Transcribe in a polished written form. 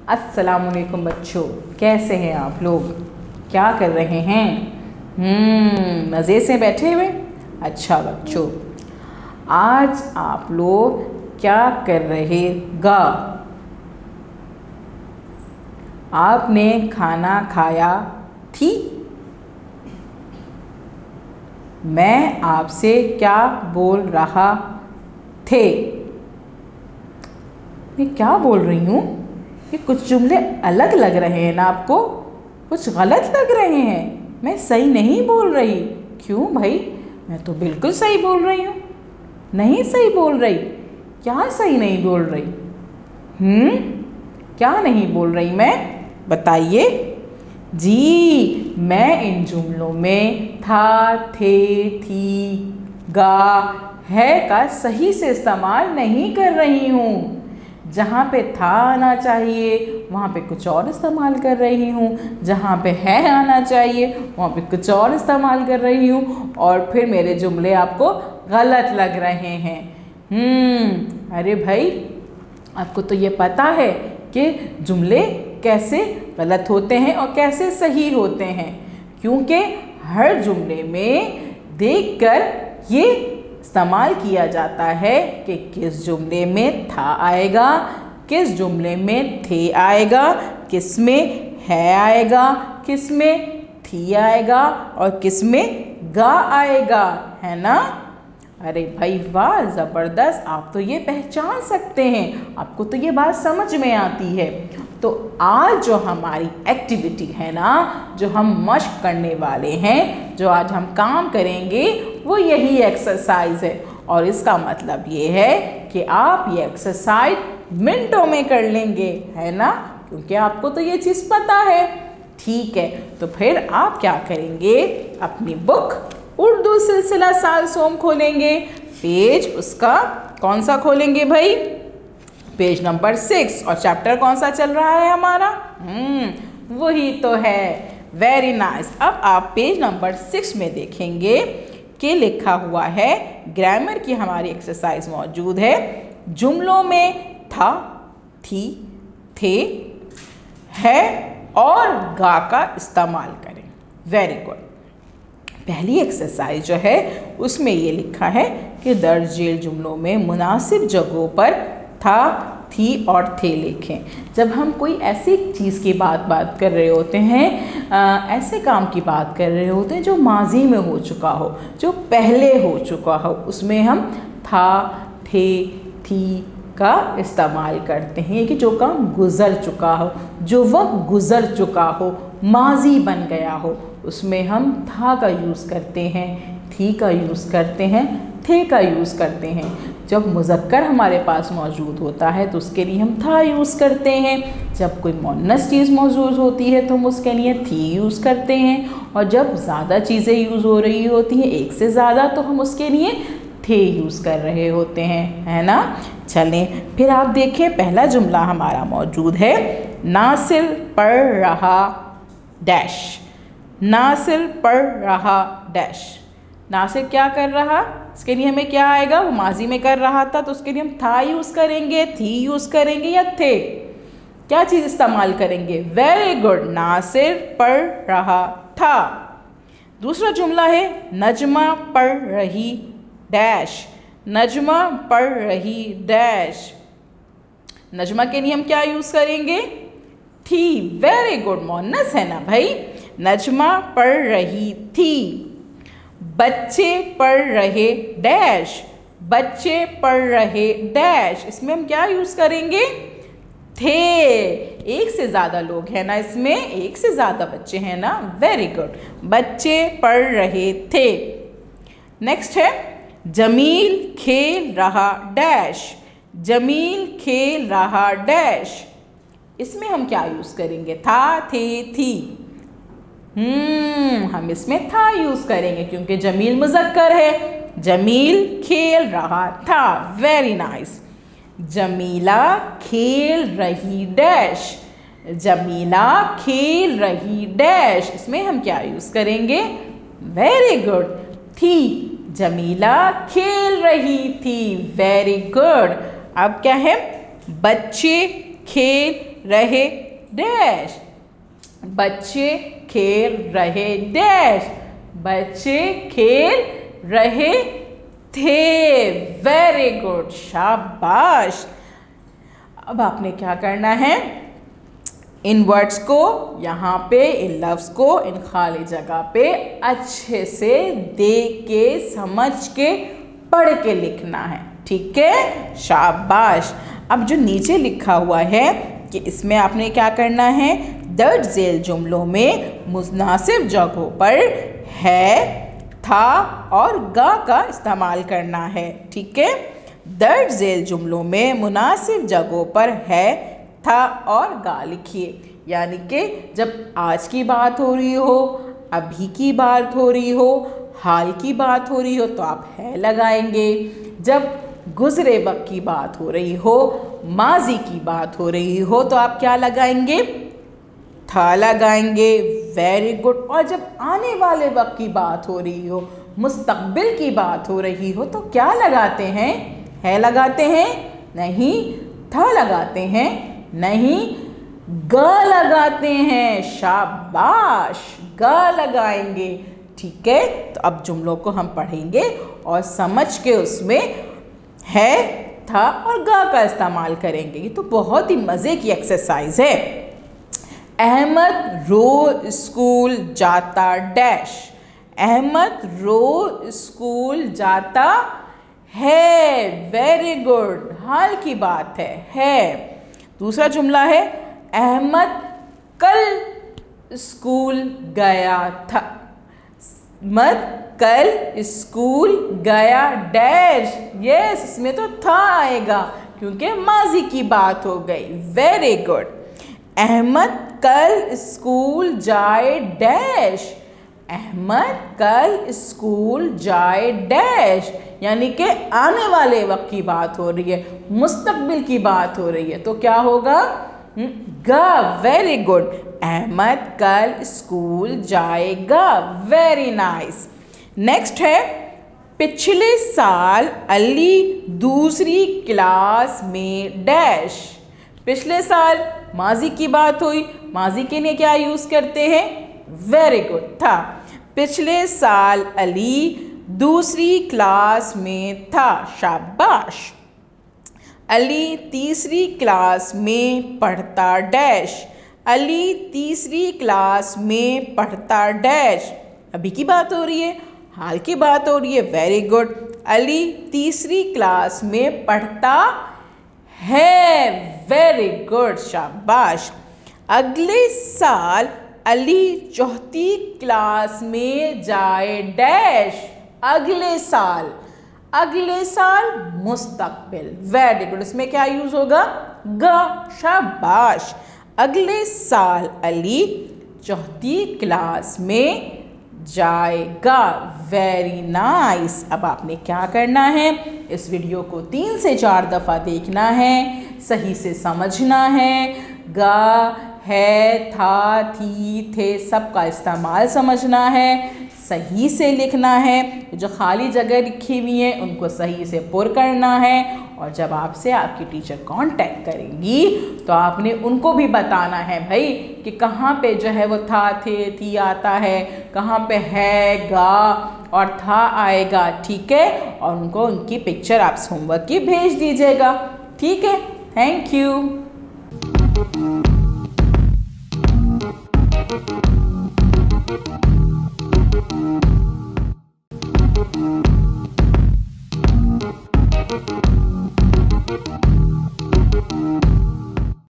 अस्सलामुअलैकुम बच्चों, कैसे हैं आप लोग? क्या कर रहे हैं? मज़े से बैठे हुए? अच्छा बच्चों, आज आप लोग क्या कर रहेगा? आपने खाना खाया थी? मैं आपसे क्या बोल रहा थे? मैं क्या बोल रही हूँ? ये कुछ जुमले अलग लग रहे हैं ना आपको? कुछ गलत लग रहे हैं। मैं सही नहीं बोल रही। क्यों भाई? मैं तो बिल्कुल सही बोल रही हूँ। नहीं सही बोल रही? क्या सही नहीं बोल रही? क्या नहीं बोल रही मैं? बताइए जी। मैं इन जुमलों में था, थे, थी, गा, है का सही से इस्तेमाल नहीं कर रही हूँ। जहाँ पे था आना चाहिए वहाँ पे कुछ और इस्तेमाल कर रही हूँ, जहाँ पे है आना चाहिए वहाँ पे कुछ और इस्तेमाल कर रही हूँ, और फिर मेरे जुमले आपको गलत लग रहे हैं। अरे भाई, आपको तो ये पता है कि जुमले कैसे गलत होते हैं और कैसे सही होते हैं, क्योंकि हर जुमले में देखकर ये इस्तेमाल किया जाता है कि किस जुमले में था आएगा, किस जुमले में थे आएगा, किस में है आएगा, किस में थी आएगा और किस में गा आएगा, है ना? अरे भाई वाह, ज़बरदस्त! आप तो ये पहचान सकते हैं, आपको तो ये बात समझ में आती है। तो आज जो हमारी एक्टिविटी है ना, जो हम मश्क करने वाले हैं, जो आज हम काम करेंगे, वो यही एक्सरसाइज है। और इसका मतलब ये है कि आप ये एक्सरसाइज मिनटों में कर लेंगे, है ना? क्योंकि आपको तो ये चीज़ पता है। ठीक है, तो फिर आप क्या करेंगे? अपनी बुक उर्दू सिलसिला साल सोम खोलेंगे। पेज उसका कौन सा खोलेंगे भाई? Page number 6। और चैप्टर कौन सा चल रहा है हमारा? वही तो है। Very nice. अब आप पेज नंबर 6 में देखेंगे कि लिखा हुआ है, ग्रामर की हमारी एक्सरसाइज मौजूद है। जुमलों में था, थी, थे, है और गा का इस्तेमाल करें। Very good. पहली एक्सरसाइज जो है उसमें ये लिखा है कि दर्ज झेल जुमलों में मुनासिब जगहों पर था, थी और थे लिखें। जब हम कोई ऐसी चीज़ की बात कर रहे होते हैं, ऐसे काम की बात कर रहे होते हैं जो माजी में हो चुका हो, जो पहले हो चुका हो, उसमें हम था, थे, थी का इस्तेमाल करते हैं कि जो काम गुज़र चुका हो, जो वक्त गुज़र चुका हो, माजी बन गया हो, उसमें हम था का यूज़ करते हैं, थी का यूज़ करते हैं, थे का यूज़ करते हैं। जब मुज़क्कर हमारे पास मौजूद होता है तो उसके लिए हम था यूज़ करते हैं। जब कोई मुअन्नस चीज़ मौजूद होती है तो हम उसके लिए थी यूज़ करते हैं। और जब ज़्यादा चीज़ें यूज़ हो रही होती हैं, एक से ज़्यादा, तो हम उसके लिए थे यूज़ कर रहे होते हैं, है ना? चलें फिर आप देखें, पहला जुमला हमारा मौजूद है, नासिर पढ़ रहा डैश। नासिर पढ़ रहा डैश। नासिर क्या कर रहा? इसके लिए हमें क्या आएगा? वो माजी में कर रहा था तो उसके लिए हम था यूज़ करेंगे, थी यूज़ करेंगे या थे? क्या चीज़ इस्तेमाल करेंगे? वेरी गुड, नासिर पढ़ रहा था। दूसरा जुमला है, नजमा पढ़ रही डैश। नजमा पढ़ रही डैश। नजमा के लिए हम क्या यूज़ करेंगे? थी। वेरी गुड, मुअन्नस है ना भाई? नजमा पढ़ रही थी। बच्चे पढ़ रहे डैश। बच्चे पढ़ रहे डैश। इसमें हम क्या यूज़ करेंगे? थे। एक से ज़्यादा लोग हैं ना इसमें, एक से ज़्यादा बच्चे हैं ना? वेरी गुड, बच्चे पढ़ रहे थे। नेक्स्ट है, जमील खेल रहा डैश। जमील खेल रहा डैश। इसमें हम क्या यूज़ करेंगे? था, थे, थी। हम इसमें था यूज़ करेंगे क्योंकि जमील मुज़क्कर है। जमील खेल रहा था। Very nice. जमीला खेल रही डैश। जमीला खेल रही डैश। इसमें हम क्या यूज़ करेंगे? वेरी गुड, थी। जमीला खेल रही थी। Very good. अब क्या है? बच्चे खेल रहे डैश, बच्चे खेल रहे डैश, बच्चे खेल रहे थे। वेरी गुड, शाबाश। अब आपने क्या करना है, इन वर्ड्स को यहाँ पे, इन लफ्ज़ को इन खाली जगह पे अच्छे से देख के, समझ के, पढ़ के लिखना है। ठीक है, शाबाश। अब जो नीचे लिखा हुआ है कि इसमें आपने क्या करना है, दर्ज झेल जुमलों में मुनासिब जगहों पर है, था और गा का इस्तेमाल करना है। ठीक है, दर्ज झेल जुमलों में मुनासिब जगहों पर है, था और गा लिखिए। यानी कि जब आज की बात हो रही हो, अभी की बात हो रही हो, हाल की बात हो रही हो तो आप है लगाएंगे। जब गुज़रे वक्त की बात हो रही हो, माजी की बात हो रही हो तो आप क्या लगाएंगे, था लगाएंगे। Very good. और जब आने वाले वक्त की बात हो रही हो, मुस्तकबिल की बात हो रही हो तो क्या लगाते हैं, है लगाते हैं, नहीं, था लगाते हैं, नहीं, ग लगाते हैं। शाबाश, ग लगाएंगे। ठीक है, तो अब जुमलों को हम पढ़ेंगे और समझ के उसमें है, था और गा का इस्तेमाल करेंगे। ये तो बहुत ही मज़े की एक्सरसाइज है। अहमद रोज़ स्कूल जाता डैश, अहमद रोज़ स्कूल जाता है। वेरी गुड, हाल की बात है। दूसरा जुमला है, अहमद कल स्कूल गया था, अहमद कल स्कूल गया डैश। यस, इसमें तो था आएगा क्योंकि माजी की बात हो गई। Very good. अहमद कल स्कूल जाए डैश, अहमद कल स्कूल जाए डैश, यानी कि आने वाले वक्त की बात हो रही है, मुस्तकबिल की बात हो रही है तो क्या होगा, गा। Very good. अहमद कल स्कूल जाएगा। Very nice. नेक्स्ट है, पिछले साल अली दूसरी क्लास में डैश। पिछले साल माजी की बात हुई, माजी के लिए क्या यूज़ करते हैं, वेरी गुड, था। पिछले साल अली दूसरी क्लास में था। शाबाश। अली तीसरी क्लास में पढ़ता डैश, अली तीसरी क्लास में पढ़ता डैश। अभी की बात हो रही है, हाल की बात हो रही है। Very good. अली तीसरी क्लास में पढ़ता है। वेरी गुड, शाबाश। अगले साल अली चौथी क्लास में जाए डैश। अगले साल, अगले साल मुस्तकबिल। वेरी गुड, इसमें क्या यूज होगा, ग। शाबाश। अगले साल अली चौथी क्लास में जाएगा। Very nice. अब आपने क्या करना है, इस वीडियो को 3 से 4 दफ़ा देखना है, सही से समझना है, गा, है, था, थी, थे सब का इस्तेमाल समझना है, सही से लिखना है। जो खाली जगह लिखी हुई है उनको सही से पुर करना है। और जब आपसे आपकी टीचर कांटेक्ट करेंगी तो आपने उनको भी बताना है भाई कि कहाँ पे जो है वो था, थे, थी आता है, कहाँ पे है, गा और था आएगा। ठीक है, और उनको उनकी पिक्चर आप होमवर्क की भेज दीजिएगा। ठीक है, थैंक यू।